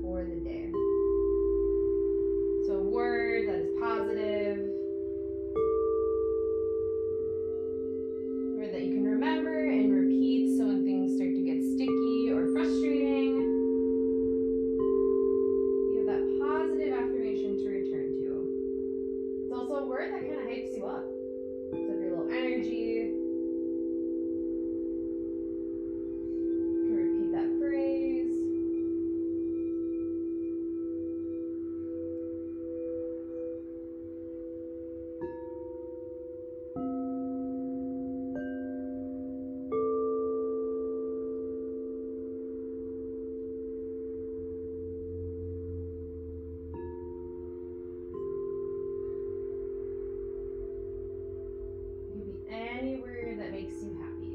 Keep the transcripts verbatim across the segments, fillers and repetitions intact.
for the day. So a word that is positive, or that you can remember and repeat so when things start to get sticky or frustrating, you have that positive affirmation to return to. It's also a word that kind of hypes you up. So if you're low energy, you can repeat that phrase. Any word that makes you happy.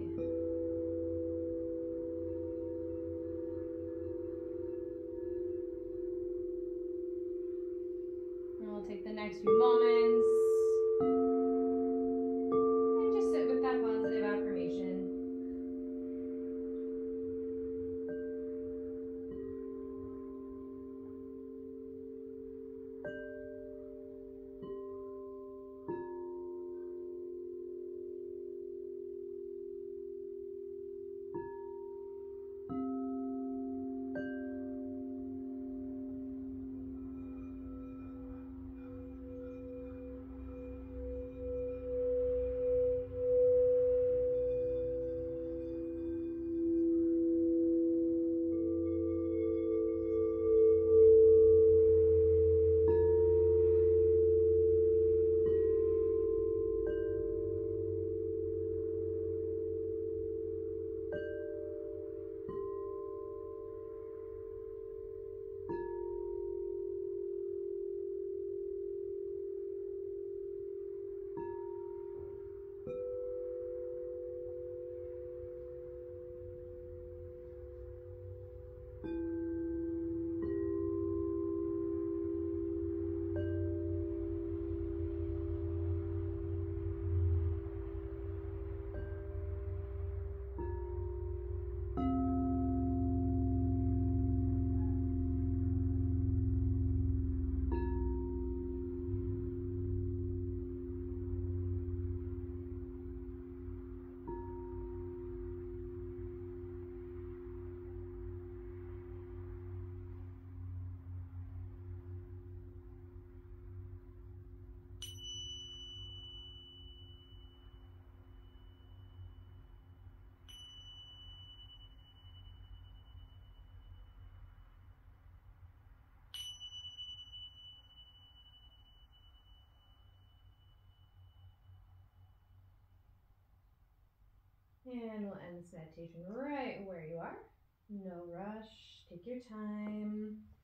And we'll take the next few moments and just sit with that positive affirmation. And we'll end this meditation right where you are. No rush. Take your time.